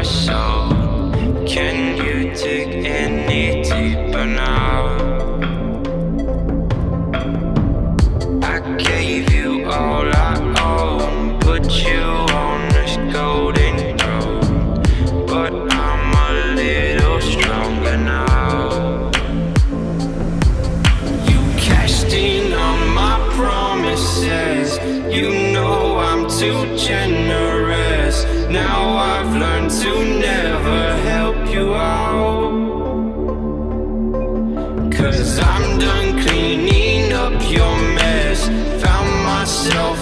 soul. Can you dig any deeper now? I gave you all I own, put you on this golden throne, but I'm a little stronger now. You cashed in on my promises, you know I'm too generous. Now I've learned to never help you out, 'cause I'm done cleaning up your mess. Found myself